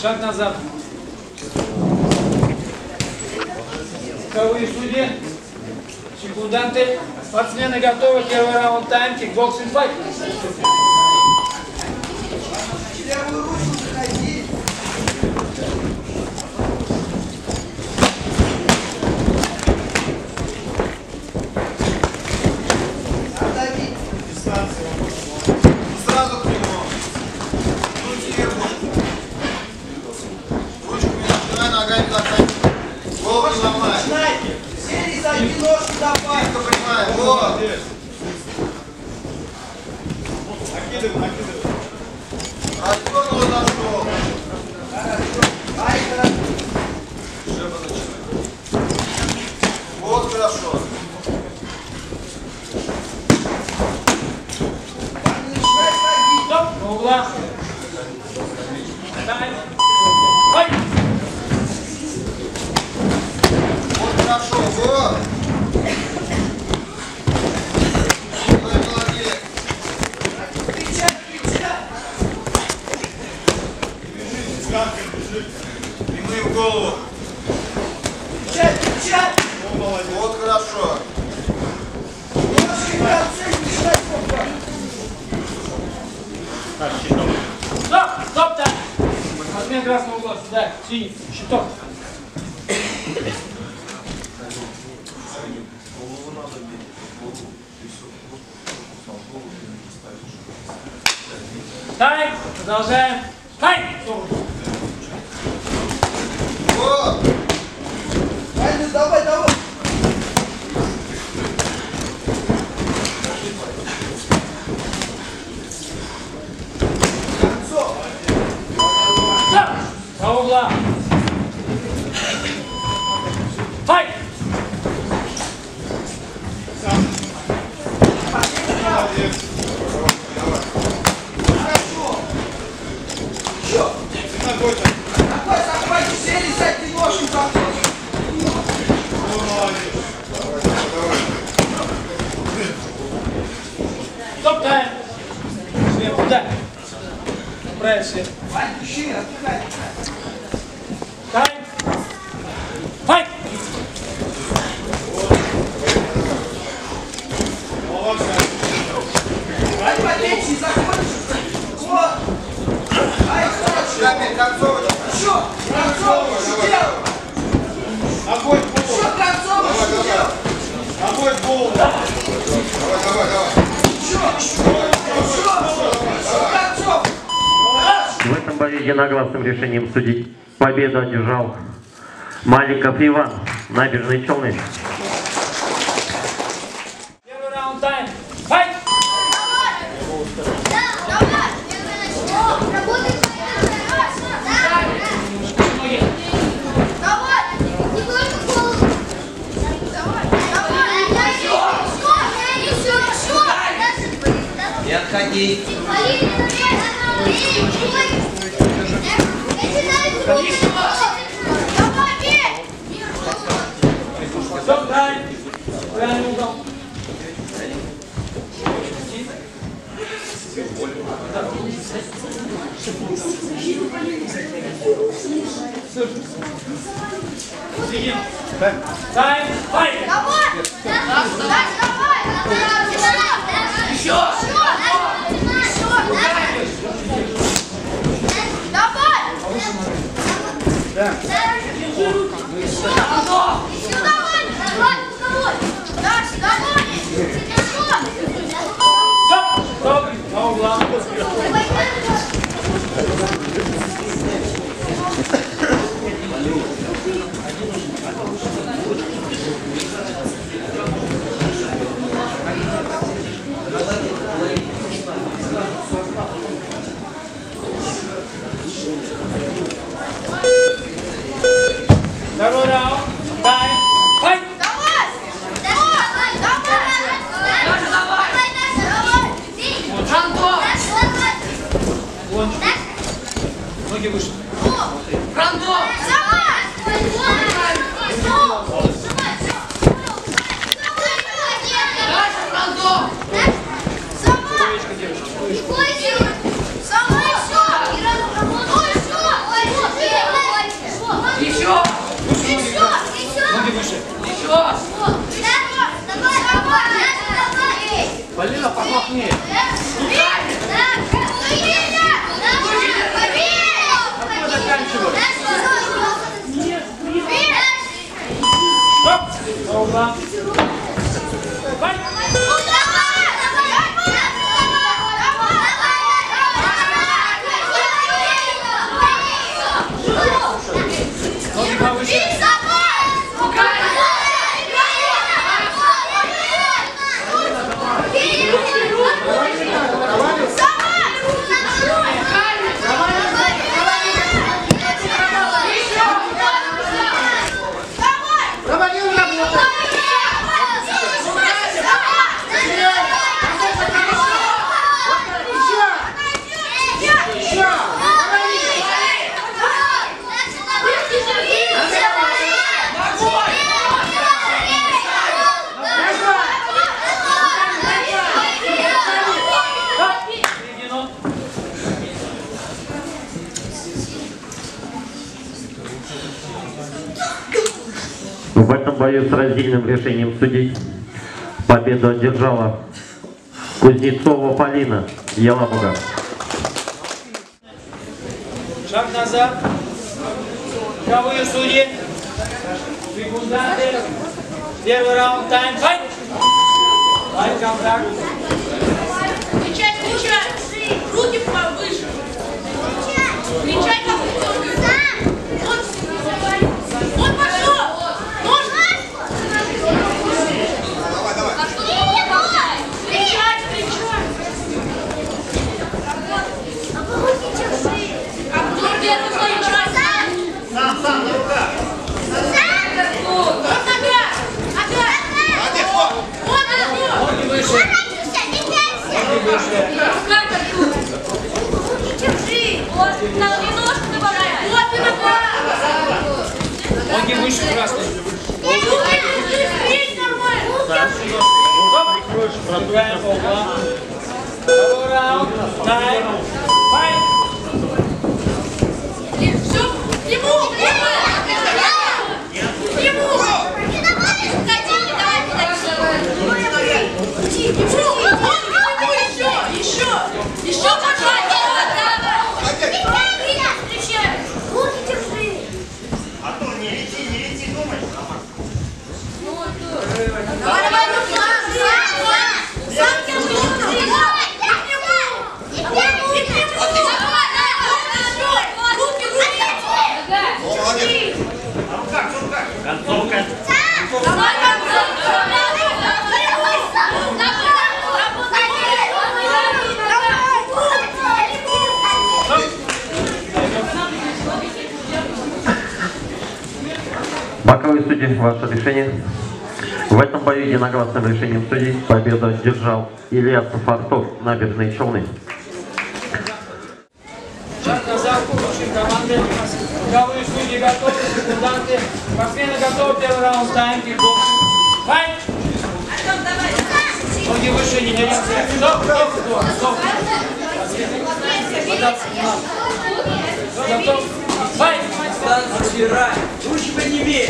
Шаг назад. Цифровые судьи, секунданты, спортсмены готовы, первый раунд тайм, кикбоксинг файт. Сразу к нему. Ручками начинай, ногами заканчивай. Голову не ломай. Сели за ножки давай. Тихо прямая. Вот. Накидывай. Отдернул, отошел. Ай, хорошо. Шеба начинай. Вот хорошо. Начинай ходить. Стоп, на углах. Тайм. Файт. Вот хорошо. Вот. Ой, молодец. Кричать. Прямые в голову. Кричать. Вот хорошо. Ножки в конце, начинай сколько. Стоп, тайм. Спортсмен красного угла, сюда, синий, щиток. Тайм, продолжаем. Тайм! Вот. Ай, давай. Концов. Стоп! До угла. Файт! Хорошо. Еще. Такой, сели за эти ножки такой. Стоп, тайм! Сверху, да. Правильно, сверху. Ай, ищи, отдыхай. Тайм! Файт! Ай, потечь, заходишь. Вот. Ай, хорошо. Опять концовочка. Еще. Концовочку делай. Огонь в голову. Еще концовочку делай. Огонь в голову. Давай. В этом бою единогласным решением судей победу одержал Маликов Иван, Набережные Челны. Первый раунд тайм. Файт! Не отходи. Стоп, тайм! Правильный угол. Сидим. Тайм, файт! Еще! Стоп, на угла. Второй раунд. Тайм. Файт! Вон. Ноги выше. Стоечка, девочка, стоечка. Полина, помахни. Стоп! Оба. Давай! Ноги повыше. В этом бою с раздельным решением судей победу одержала Кузнецова Полина, Елабуга. Шаг назад. Круговые судьи. Секунданты. Первый раунд. Тайм. Файт. Файт, контакт. Кричать, кричать! Руки повыше! Кричать, как он пошел! Нужно? Давай, давай. Кричать, кричать! А кто первый кричать? Сам, на руках. Вот нога! Ага! Вот нога! Ноги выше. Ноги выше. Как тут? Держи! Вот, на ножку добавляй! Вот и нога! Ноги выше, красный. Здесь нормально! Играем по углам. Второй раунд. Тайм. Файт. Все, ему! Ему! Еще пожалуйста! А то не лети, думай. Концовка. Боковые судьи, ваше решение. В этом бою единогласным решением судей победу одержал Илья Сафартов, Набережные Челны. Шаг назад, лучшие команды. Круговые судьи готовы, секунданты. Спортсмены готовы, первый раунд, тайм, кикбокс. Файт! Ноги выше, не дерите. Стоп, стоп, стоп, стоп. Податься не надо. Готов. Файт! Руки подними.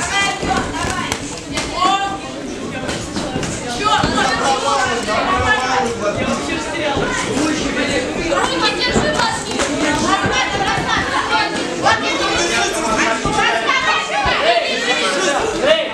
Руки держи, Васьки! Эй!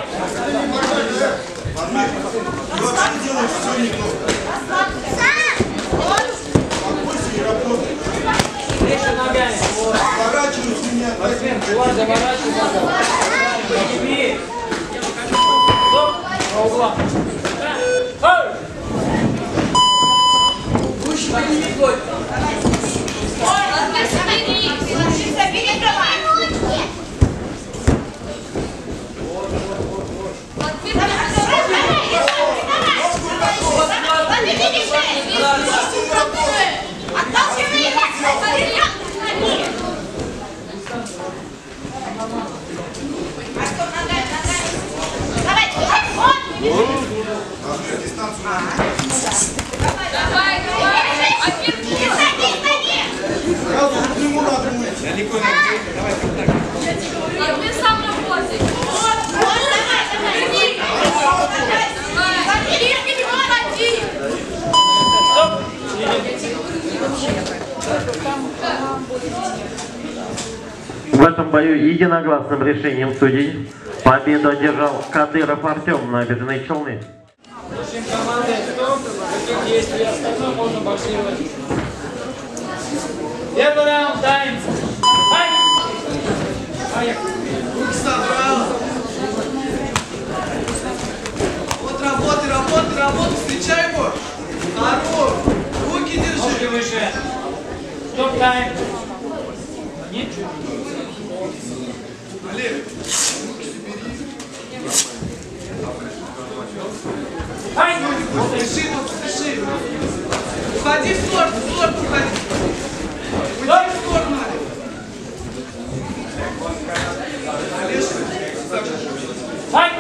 Выше ногами. Спортсмен, кулак заворачивай. Подними. Стоп. По углам. Эй! Руки подними только. Забери, давай! Ты сам работай. Вот, давай. Верни. Давай. Верни, не подходи. этом бою единогласным решением судей победу одержал Кадыров Артем, Набережные Челны. Слушаем команды, каких действий остальное можно боксировать. Первый раунд, тайм. Поехали. Руки собрал. Вот работай, встречай его. Хорош. Руки Ножки держи. выше. Стоп, тайм. Нет? Олег. Ай! Спеши. Уходи в сторону, уходи. Уйди в сторону, Олег. Ай!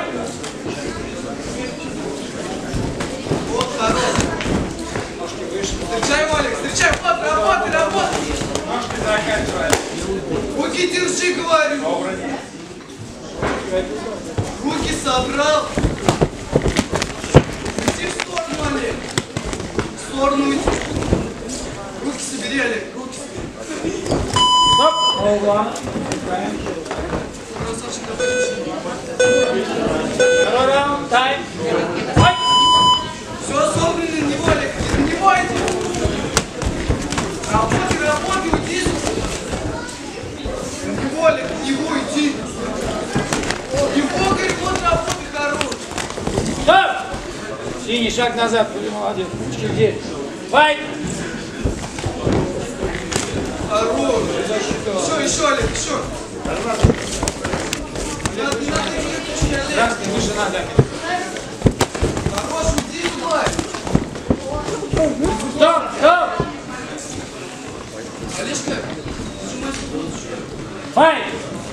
Вот, хорош. Встречай его, Олег, встречай. Вот, работай. Ножки заканчивай. Руки держи, говорю. Руки собрал. Иди в сторону, Олег. В сторону иди. Руки собери, Олег, руки собери. Стоп. Оба. Красавчик, давай. Второй раунд, тайм. Ай! Все собрано, не Олег, не бойся. Работай, уйди. Не Олег, не уйди. Не говори, вот работай, хорош. Стоп! Синий, шаг назад, ты молодец. Ручки где? Файт! Хорош. Еще, Олег, еще. Не надо выключить, Олег. Красный, выше надо. Хорош, уйди туда. Стоп! Олежка, нажимай. Файт!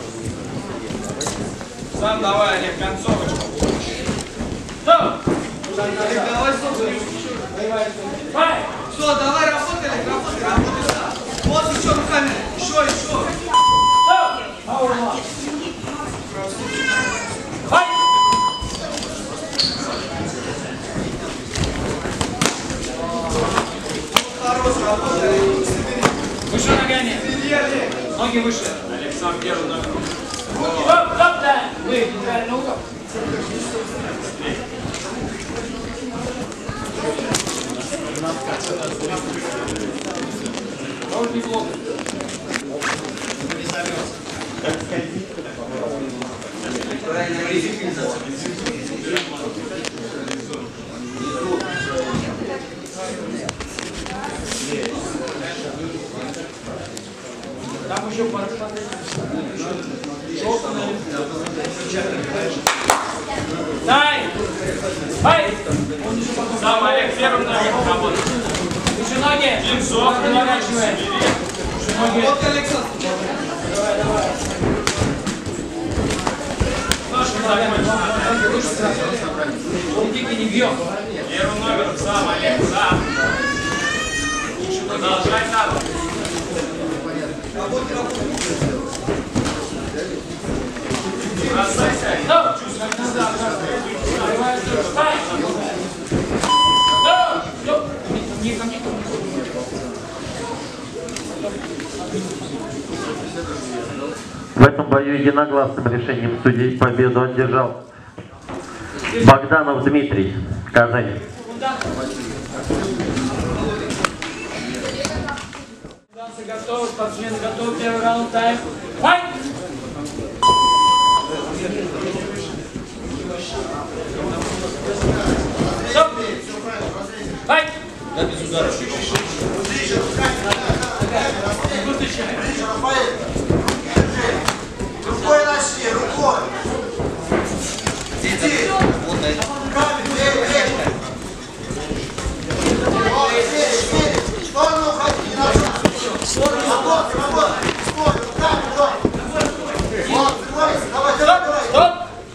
Сам давай, Олег, концовочку. Стоп! Олег, давай собственно. Файт! Все, давай, работай, Олег, работай, да. Вот еще руками, еще. Стоп! Аула! Файт! Хорош, работай, Олег, собери. Выше ногами. Собери, Олег. Ноги выше. Олег, сам первый ногу. Стоп, да! Вы, центральный угол. Ножки плохо. Там еще пара. Дай! Ай! Сам Олег первым ногим работает. Выше ноги. Линзок наворачивай. Выше ноги. Вот, Александр. Давай. Ножки ногами. Выше сразу. Полтики не бьем. Первым номером сам Олег, сам. Продолжай там. Бросайся. В этом бою единогласным решением судей победу одержал Богданов Дмитрий, Казань. Готовы, спортсмены готовы, первый раунд, тайм. Файт! Стоп! Файт! Да, без удара. Рукой начни, рукой. Иди. Руками, двери. Вот, двери. В сторону уходи, не назад. Работай. Стой, руками, давай. Вот, закройся, давай. Стоп!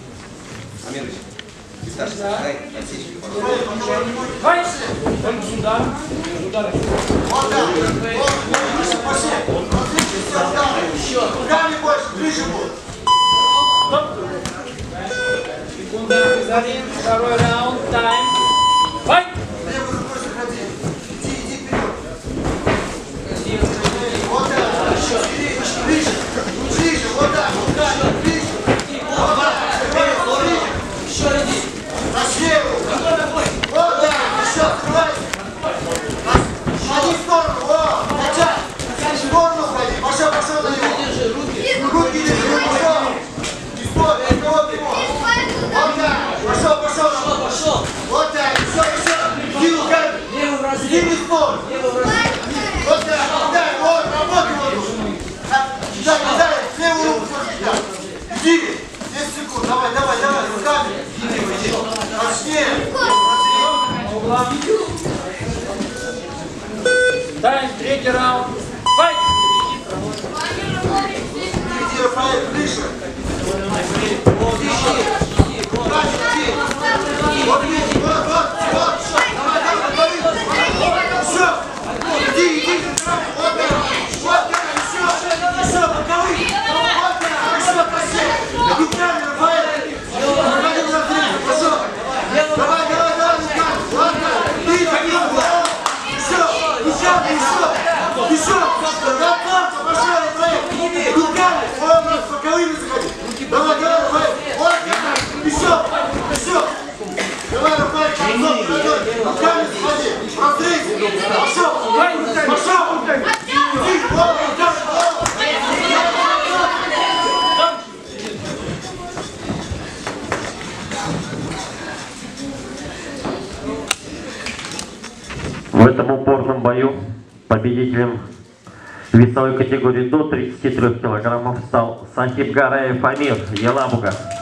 Файт! Только сюда. Удары. Вот так. Вот, выше, пошли. Различие все удары. Руками больше, ближе будут. Стоп! Секунда, один, второй раунд, тайм. Файт! Левой рукой заходи. Иди вперед. Вот так. Еще. Ближе. Ближе. Вот Иди не стой. Вот так, дай, вот, работай вот. Дай, левую руку сюда. Иди. 10 секунд, давай, руками. Точнее. Тайм, третий раунд. Файт! Иди, Рафаэль, ближе. Вот, все. Иди, вот, еще, боковые. Еще, просей. Руками, Рафаэль. Пошел. Давай, ладно. Ты, еще. Пошел, Рафаэль. Руками, вот, боковыми заходи. Давай, Рафаэль. Вот, еще. Давай, Рафаэль, руками заходи. Разрыв. Пошел. В этом упорном бою победителем весовой категории до 33 килограммов стал Сахибгараев Амир, Елабуга.